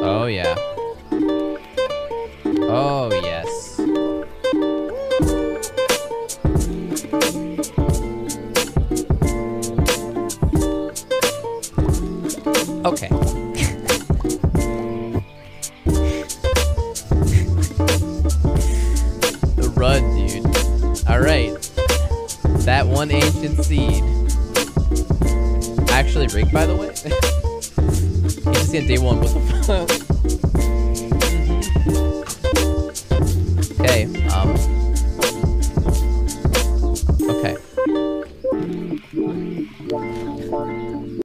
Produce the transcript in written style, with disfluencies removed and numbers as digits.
Oh, yeah. Oh, yes. Okay. Run, dude. Alright. That one ancient seed. Actually rigged, by the way. He's just in day one. What the fuck?